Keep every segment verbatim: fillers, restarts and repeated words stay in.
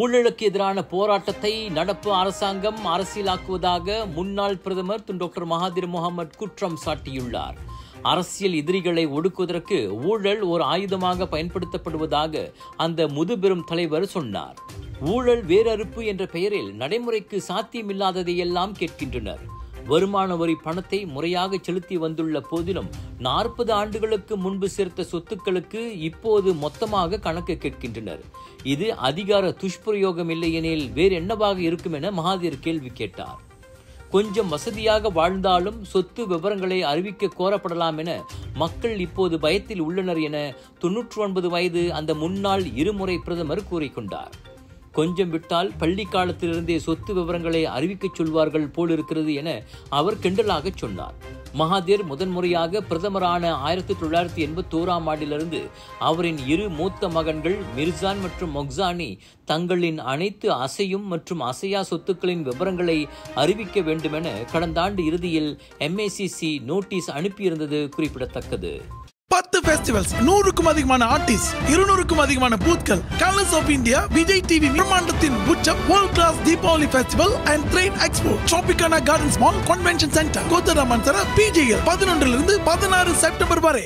ஊழலுக்கு எதிரான போராட்டத்தை நடப்பு அரசாங்கம் அரசியலாக்குவதாக முன்னாள் பிரதமர் டாக்டர் மகாதிர் முகமது குற்றம் சாட்டியுள்ளார். அரசியல் எதிரிகளை ஒடுக்குவதற்கு ஊழல் ஒரு ஆயுதமாக பயன்படுத்தப்படுவதாக அந்த முதுபெரும் தலைவர் சொன்னார். ஊழல் வேரறுப்பு என்ற பெயரில் நடைமுறைக்கு சாத்தியமில்லாததையெல்லாம் கேட்கின்றனர். வருமான வரி பணத்தை முறையாக செலுத்தி வந்துள்ள போதிலும் நாற்பது ஆண்டுகளுக்கு முன்பு சேர்த்த சொத்துக்களுக்கு இப்போது மொத்தமாக கணக்கு கேட்கின்றனர். இது அதிகார துஷ்பிரயோகம் இல்லையெனில் வேறு என்னவாக இருக்கும் என மகாதீர் கேள்வி கேட்டார். கொஞ்சம் வசதியாக வாழ்ந்தாலும் சொத்து விவரங்களை அறிவிக்க கோரப்படலாம் என மக்கள் இப்போது பயத்தில் உள்ளனர் என தொன்னூற்றி ஒன்பது வயது அந்த முன்னாள் இருமுறை பிரதமர் கூறிக்கொண்டார். கொஞ்சம் விட்டால் பள்ளி காலத்திலிருந்தே சொத்து விவரங்களை அறிவிக்கச் சொல்வார்கள் போலிருக்கிறது என அவர் கிண்டலாக சொன்னார். மகாதீர் முதன்முறையாக பிரதமரான ஆயிரத்தி தொள்ளாயிரத்தி எண்பத்தி ஓராம் ஆண்டிலிருந்து அவரின் இரு மூத்த மகன்கள் மிர்சான் மற்றும் மொக்சானி தங்களின் அனைத்து அசையும் மற்றும் அசையா சொத்துக்களின் விவரங்களை அறிவிக்க வேண்டும் என கடந்த ஆண்டு இறுதியில் எம்ஏசிசி நோட்டீஸ் அனுப்பியிருந்தது குறிப்பிடத்தக்கது. பத்து ஃபெஸ்டிவல்ஸ், நூறுக்கும் அதிகமான ஆர்டிஸ்ட், இருநூறுக்கும் அதிகமான பூத்கள், colours of India, Vijay TV பிரம்மாண்டத்தின் உச்சம், world class Deepavali festival and trade expo, Tropicana gardens mall, convention centre, கோத்தராமன்சரா, பிஜேஎல் பதினொன்றிலிருந்து பதினாறு செப்டம்பர் வரை.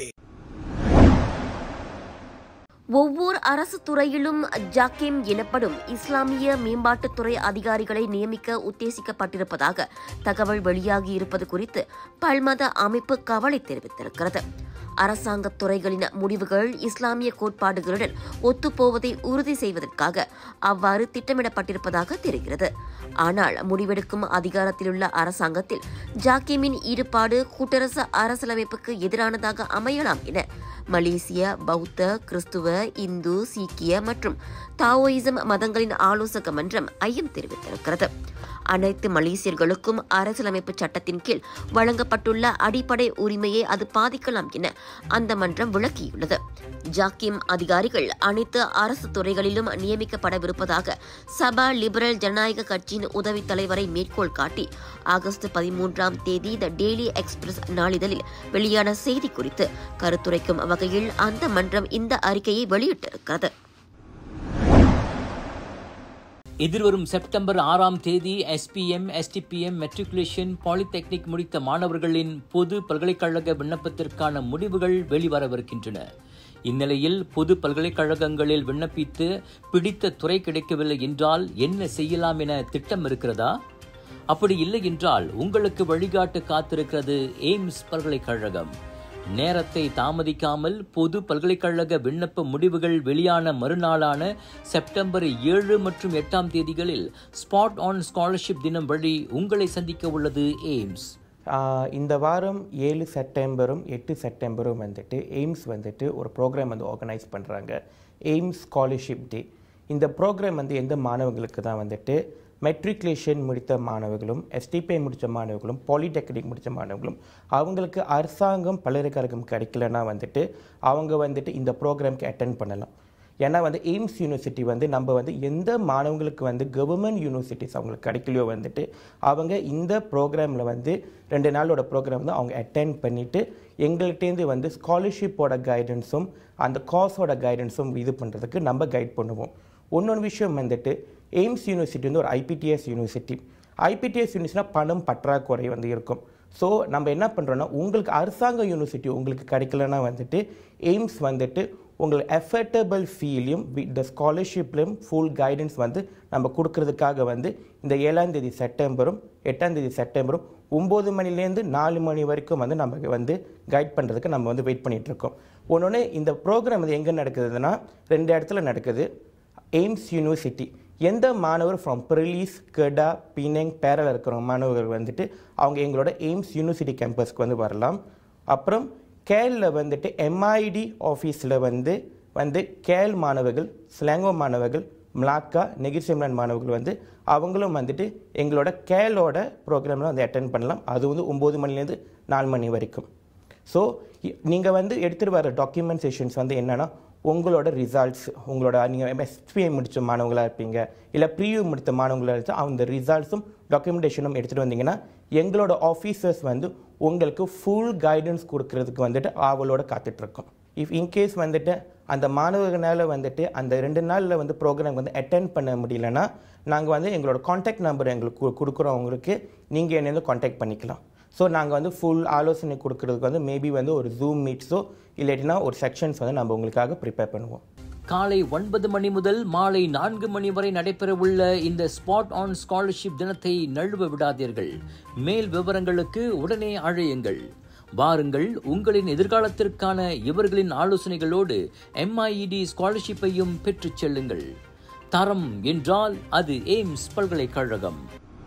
ஒவ்வொரு அரசு துறையிலும் ஜாக்கிம் எனப்படும் இஸ்லாமிய மேம்பாட்டுத்துறை அதிகாரிகளை நியமிக்க உத்தேசிக்கப்பட்டிருப்பதாக தகவல் வெளியாகி இருப்பது குறித்து பல்மத அமைப்பு கவலை தெரிவித்திருக்கிறது. அரசாங்க துறைகளின் முடிவுகள் இஸ்லாமிய கோட்பாடுகளுடன் ஒத்துப்போவதை உறுதி செய்வதற்காக அவ்வாறு திட்டமிடப்பட்டிருப்பதாக தெரிகிறது. ஆனால் முடிவெடுக்கும் அதிகாரத்திலுள்ள அரசாங்கத்தில் ஜாக்கிமின் ஈடுபாடு கூட்டரசு அரசியலமைப்புக்கு எதிரானதாக அமையலாம் என மலேசிய பௌத்த, கிறிஸ்துவ, இந்து, சீக்கிய மற்றும் தாவோயிசம் மதங்களின் ஆலோசக மன்றம் ஐயம் தெரிவித்திருக்கிறது. அனைத்து மலேசியர்களுக்கும் அரசியலமைப்பு சட்டத்தின் கீழ் வழங்கப்பட்டுள்ள அடிப்படை உரிமையை அது பாதிக்கலாம் என அந்த மன்றம் விளக்கியுள்ளது. ஜாக்கிம் அதிகாரிகள் அனைத்து அரசு துறைகளிலும் நியமிக்கப்படவிருப்பதாக சபா லிபரல் ஜனநாயக கட்சியின் உதவி தலைவரை மேற்கோள் காட்டி ஆகஸ்ட் பதிமூன்றாம் தேதி த டெய்லி எக்ஸ்பிரஸ் நாளிதழில் வெளியான செய்தி குறித்து கருத்துரைக்கும் வகையில் அந்த மன்றம் இந்த அறிக்கையை வெளியிட்டிருக்கிறது. எதிர்வரும் செப்டம்பர் ஆறாம் தேதி எஸ்பிஎம், எஸ்டிபிஎம், மெட்ரிகுலேஷன், பாலிடெக்னிக் முடித்த மாணவர்களின் பொது பல்கலைக்கழக விண்ணப்பத்திற்கான முடிவுகள் வெளிவரவிருக்கின்றன. இந்நிலையில் பொது பல்கலைக்கழகங்களில் விண்ணப்பித்து பிடித்த துறை கிடைக்கவில்லை என்றால் என்ன செய்யலாம் என திட்டம் இருக்கிறதா? அப்படி இல்லை என்றால் உங்களுக்கு வழிகாட்டு காத்திருக்கிறது எய்ம்ஸ் பல்கலைக்கழகம். நேரத்தை தாமதிக்காமல் பொது பல்கலைக்கழக விண்ணப்ப முடிவுகள் வெளியான மறுநாளான செப்டம்பர் ஏழு மற்றும் எட்டாம் தேதிகளில் ஸ்பாட் ஆன் ஸ்காலர்ஷிப் தினம் வழி உங்களை சந்திக்க உள்ளது எய்ம்ஸ். இந்த வாரம் ஏழு செப்டம்பரும் எட்டு செப்டம்பரும் வந்துட்டு எய்ம்ஸ் வந்துட்டு ஒரு ப்ரோக்ராம் வந்து ஆர்கனைஸ் பண்ணுறாங்க, எய்ம்ஸ் ஸ்காலர்ஷிப் டே. இந்த ப்ரோக்ராம் வந்து எந்த மாணவர்களுக்கு தான் வந்துட்டு மெட்ரிகுலேஷன் முடித்த மாணவர்களும், எஸ்டிபிஐ முடித்த மாணவர்களும், பாலிடெக்னிக் முடித்த மாணவர்களும், அவங்களுக்கு அரசாங்கம் பல்கலைக்கழகம் கிடைக்கலன்னா வந்துட்டு அவங்க வந்துட்டு இந்த ப்ரோக்ராம்க்கு அட்டென்ட் பண்ணலாம். ஏன்னா வந்து எய்ம்ஸ் யூனிவர்சிட்டி வந்து நம்ம வந்து எந்த மாணவங்களுக்கு வந்து கவர்மெண்ட் யூனிவர்சிட்டிஸ் அவங்களுக்கு கிடைக்கலையோ வந்துட்டு அவங்க இந்த ப்ரோக்ராமில் வந்து ரெண்டு நாளோட ப்ரோக்ராம் வந்து அவங்க அட்டென்ட் பண்ணிவிட்டு எங்கள்கிட்டேருந்து வந்து ஸ்காலர்ஷிப்போட கைடன்ஸும் அந்த காஸோட கைடன்ஸும் இது பண்ணுறதுக்கு நம்ம கைட் பண்ணுவோம். இன்னொரு விஷயம் வந்துட்டு எய்ம்ஸ் யூனிவர்சிட்டி வந்து ஒரு ஐபிடிஎஸ் யூனிவர்சிட்டி. ஐபிடிஎஸ் யூனிவர்சிட்டினா பணம் பற்றாக்குறை வந்து இருக்கும். ஸோ நம்ம என்ன பண்ணுறோன்னா உங்களுக்கு அரசாங்க யூனிவர்சிட்டி உங்களுக்கு கிடைக்கலன்னா வந்துட்டு எய்ம்ஸ் வந்துட்டு உங்களுக்கு எஃபர்டபிள் ஃபீலையும் வித் த ஸ்காலர்ஷிப்லையும் ஃபுல் கைடன்ஸ் வந்து நம்ம கொடுக்கறதுக்காக வந்து இந்த ஏழாம் தேதி செப்டம்பரும் எட்டாம் தேதி செப்டம்பரும் ஒம்பது மணிலேருந்து நாலு மணி வரைக்கும் வந்து நமக்கு வந்து கைட் பண்ணுறதுக்கு நம்ம வந்து வெயிட் பண்ணிகிட்ருக்கோம். ஒன்று இந்த ப்ரோக்ராம் வந்து எங்கே நடக்குதுன்னா ரெண்டு இடத்துல நடக்குது. எய்ம்ஸ் யூனிவர்சிட்டி எந்த மாணவர் ஃப்ரம் பிரிலீஸ், கெடா, பீனங், பேரல் இருக்கிற மாணவர்கள் வந்துட்டு அவங்க எங்களோட எய்ம்ஸ் யூனிவர்சிட்டி கேம்பஸ்க்கு வந்து வரலாம். அப்புறம் கேலில் வந்துட்டு எம்ஐடி ஆஃபீஸில் வந்து வந்து கேல் மாணவர்கள், ஸ்லாங்கோ மாணவர்கள், மலாக்கா, நெகிர்சிம்லான் மாணவர்கள் வந்து அவங்களும் வந்துட்டு எங்களோட கேலோட ப்ரோக்ராமில் வந்து அட்டென்ட் பண்ணலாம். அது வந்து ஒம்பது மணிலேருந்து நாலு மணி வரைக்கும். ஸோ நீங்கள் வந்து எடுத்துகிட்டு வர டாக்குமெண்டேஷன்ஸ் வந்து என்னென்னா உங்களோட ரிசல்ட்ஸ், உங்களோட நீங்கள் எஸ்பிஐ முடித்த மாணவங்களாக இருப்பீங்க, இல்லை ப்ரீயூ முடித்த மாணவங்களாக இருந்தால் அந்த ரிசல்ட்ஸும் டாக்குமெண்டேஷனும் எடுத்துகிட்டு வந்தீங்கன்னா எங்களோட ஆஃபீஸர்ஸ் வந்து உங்களுக்கு ஃபுல் கைடன்ஸ் கொடுக்கறதுக்கு வந்துட்டு ஆவலோட காத்துட்ருக்கோம். இஃப் இன்கேஸ் வந்துட்டு அந்த மாணவர்களால் வந்துட்டு அந்த ரெண்டு நாளில் வந்து ப்ரோக்ராம் வந்து அட்டென்ட் பண்ண முடியலன்னா நாங்கள் வந்து எங்களோட காண்டாக்ட் நம்பர் எங்களுக்கு கொடுக்குறவங்களுக்கு நீங்கள் என்ன காண்டாக்ட் பண்ணிக்கலாம். ஸோ நாங்கள் வந்து ஃபுல் ஆலோசனை கொடுக்கறதுக்கு வந்து மேபி வந்து ஒரு ஜூம் மீட்ஸோ இல்லாட்டினா ஒரு செக்ஷன்ஸ் வந்து நம்ம உங்களுக்காக ப்ரிப்பேர் பண்ணுவோம். காலை ஒன்பது மணி முதல் மாலை நான்கு மணி வரை நடைபெறவுள்ள இந்த ஸ்பாட் ஆன் ஸ்காலர்ஷிப் தினத்தை நழுவ விடாதீர்கள். மேல் விவரங்களுக்கு உடனே அழையுங்கள். வாருங்கள், உங்களின் எதிர்காலத்திற்கான இவர்களின் ஆலோசனைகளோடு எம்ஐஇடி ஸ்காலர்ஷிப்பையும் பெற்றுச் செல்லுங்கள். தரம் என்றால் அது எய்ம்ஸ் பல்கலைக்கழகம்.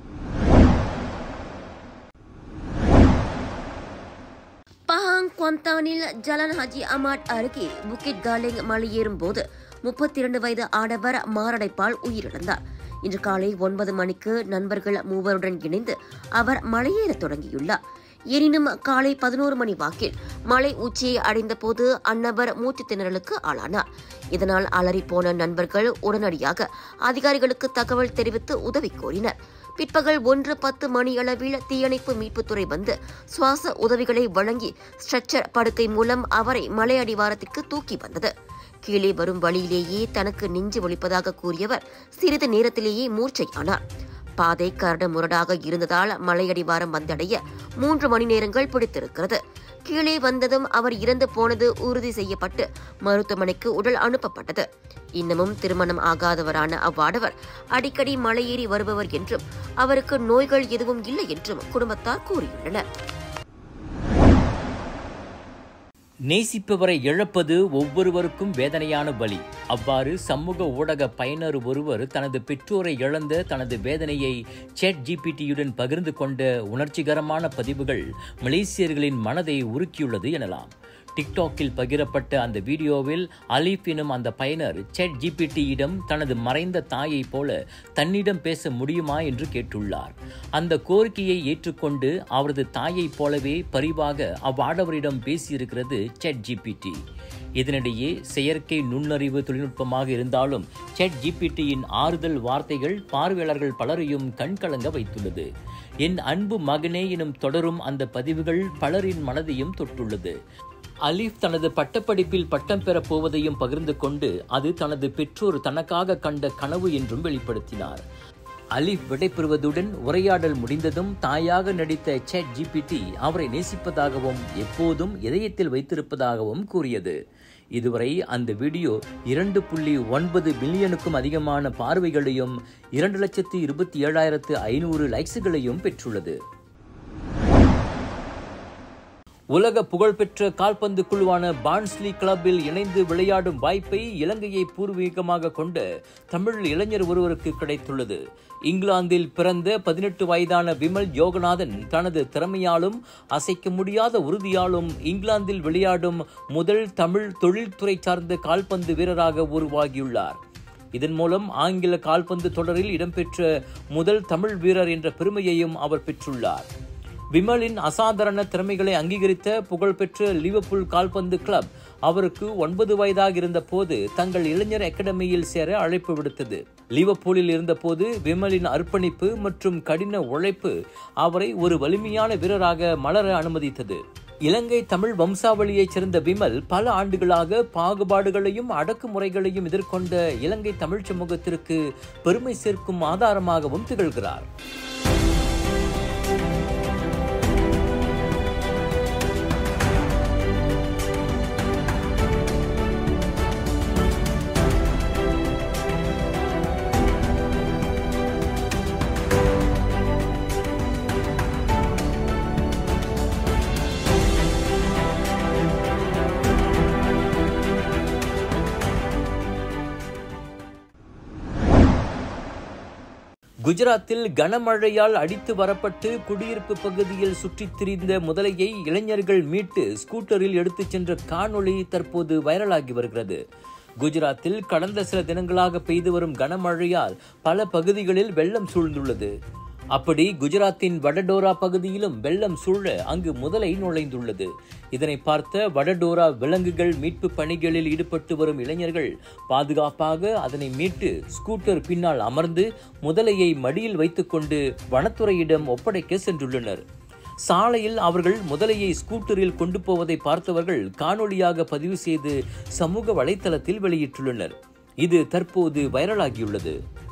பஹாங் குவாந்தானில் ஜலான் ஹாஜி அமாட் அருகே புக்கிட் காலிங் மலையேறும் போது முப்பத்தி இரண்டு வயது ஆடவர் மாரடைப்பால் உயிரிழந்தார். இன்று காலை ஒன்பது மணிக்கு நண்பர்கள் மூவருடன் இணைந்து அவர் மலையேறத் தொடங்கியுள்ளார். எனினும் காலை பதினோரு மணி வாக்கில் மலை உச்சியை அடைந்த போது அந்நபர் மூச்சு திணறலுக்கு ஆளானார். இதனால் அலறிப்போன நண்பர்கள் உடனடியாக அதிகாரிகளுக்கு தகவல் தெரிவித்து உதவி கோரினர். பிற்பகல் ஒன்று பத்து மணியளவில் தீயணைப்பு மீட்புத்துறை வந்து சுவாச உதவிகளை வழங்கி ஸ்ட்ரெச்சர் படுக்கை மூலம் அவரை மலை அடிவாரத்திற்கு தூக்கி வந்தது. கீழே வரும் வழியிலேயே தனக்கு நெஞ்சு ஒலிப்பதாக கூறியவர் சிறிது நேரத்திலேயே மூர்ச்சையானார். பாதை கரடு முரடாக இருந்ததால் மலையடிவாரம் வந்தடைய மூன்று மணி நேரங்கள் பிடித்திருக்கிறது. கீழே வந்ததும் அவர் இறந்து போனது உறுதி செய்யப்பட்டு மருத்துவமனைக்கு உடல் அனுப்பப்பட்டது. இன்னமும் திருமணம் ஆகாதவரான அவ்வாடவர் அடிக்கடி மலையேறி வருபவர் என்றும் அவருக்கு நோய்கள் எதுவும் இல்லை என்றும் குடும்பத்தார் கூறியுள்ளனர். நேசிப்பவரை இழப்பது ஒவ்வொருவருக்கும் வேதனையான வலி. அவ்வாறு சமூக ஊடக பயனர் ஒருவர் தனது பெற்றோரை இழந்த தனது வேதனையை சேட் ஜிபிடியுடன் பகிர்ந்து கொண்ட உணர்ச்சிகரமான பதிவுகள் மலேசியர்களின் மனதை உருக்கியுள்ளது எனலாம். டிக்டாக்கில் பகிரப்பட்ட அந்த வீடியோவில் அலீஃப் எனும் அந்த பயனர் சேட் ஜிபிடியிடம் தனது மறைந்த தாயை போல தன்னிடம் பேச முடியுமா என்று கேட்டுள்ளார். அந்த கோரிக்கையை ஏற்றுக்கொண்டு அவரது தாயைப் போலவே பரிவாக அவ்வாடவரிடம் பேசியிருக்கிறது சேட் ஜிபிடி. இதனிடையே செயற்கை நுண்ணறிவு தொழில்நுட்பமாக இருந்தாலும் சேட் ஜிபிடியின் ஆறுதல் வார்த்தைகள் பார்வையாளர்கள் பலரையும் கண்கலங்க வைத்துள்ளது. என் அன்பு மகனே எனும் தொடரும் அந்த பதிவுகள் பலரின் மனதையும் தொட்டுள்ளது. அலீஃப் தனது பட்டப்படிப்பில் பட்டம் பெறப் போவதையும் பகிர்ந்து கொண்டு அது தனது பெற்றோர் தனக்காக கண்ட கனவு என்றும் வெளிப்படுத்தினார். அலீஃப் விடைபெறுவதுடன் உரையாடல் முடிந்ததும் தாயாக நடித்த சேட் ஜிபிடி அவரை நேசிப்பதாகவும் எப்போதும் இதயத்தில் வைத்திருப்பதாகவும் கூறியது. இதுவரை அந்த வீடியோ இரண்டு புள்ளி ஒன்பது மில்லியனுக்கும் அதிகமான பார்வைகளையும் இரண்டு லட்சத்து இருபத்தி ஏழாயிரத்து ஐநூறு லைக்ஸுகளையும் பெற்றுள்ளது. உலக புகழ்பெற்ற கால்பந்து குழுவான பார்ன்ஸ்லி கிளப்பில் இணைந்து விளையாடும் வாய்ப்பை இலங்கையை பூர்வீகமாக கொண்ட தமிழ் இளைஞர் ஒருவருக்கு கிடைத்துள்ளது. இங்கிலாந்தில் பிறந்த பதினெட்டு வயதான விமல் யோகநாதன் தனது திறமையாலும் அசைக்க முடியாத உறுதியாலும் இங்கிலாந்தில் விளையாடும் முதல் தமிழ் தொழில்துறை சார்ந்த கால்பந்து வீரராக உருவாகியுள்ளார். இதன் மூலம் ஆங்கில கால்பந்து தொடரில் இடம்பெற்ற முதல் தமிழ் வீரர் என்ற பெருமையையும் அவர் பெற்றுள்ளார். விமலின் அசாதாரண திறமைகளை அங்கீகரித்த புகழ்பெற்ற லிவர்பூல் கால்பந்து கிளப் அவருக்கு ஒன்பது வயதாக இருந்த போது தங்கள் இளைஞர் அகாடமியில் சேர அழைப்பு விடுத்தது. லிவர்பூலில் இருந்தபோது விமலின் அர்ப்பணிப்பு மற்றும் கடின உழைப்பு அவரை ஒரு வலிமையான வீரராக மலர அனுமதித்தது. இலங்கை தமிழ் வம்சாவளியைச் சேர்ந்த விமல் பல ஆண்டுகளாக பாகுபாடுகளையும் அடக்குமுறைகளையும் எதிர்கொண்ட இலங்கை தமிழ் சமூகத்திற்கு பெருமை சேர்க்கும் ஆதாரமாகவும் திகழ்கிறார். குஜராத்தில் கனமழையால் அடித்து வரப்பட்டு குடியிருப்பு பகுதியில் சுற்றித் திரிந்த முதலையை இளைஞர்கள் மீட்டு ஸ்கூட்டரில் எடுத்துச் சென்ற காணொளி தற்போது வைரலாகி வருகிறது. குஜராத்தில் கடந்த சில தினங்களாக பெய்து வரும் கனமழையால் பல பகுதிகளில் வெள்ளம் சூழ்ந்துள்ளது. அப்படி குஜராத்தின் வடடோரா பகுதியிலும் வெள்ளம் சூழ அங்கு முதலை நுழைந்துள்ளது. இதனை பார்த்த வடடோரா விலங்குகள் மீட்பு பணிகளில் ஈடுபட்டு வரும் இளைஞர்கள் பாதுகாப்பாக அதனை மீட்டு ஸ்கூட்டர் பின்னால் அமர்ந்து முதலையை மடியில் வைத்துக்கொண்டு வனத்துறையிடம் ஒப்படைக்க சென்றுள்ளனர். சாலையில் அவர்கள் முதலையை ஸ்கூட்டரில் கொண்டு போவதை பார்த்தவர்கள் காணொளியாக பதிவு செய்து சமூக வலைத்தளத்தில் வெளியிட்டுள்ளனர். இது தற்போது வைரலாகியுள்ளது.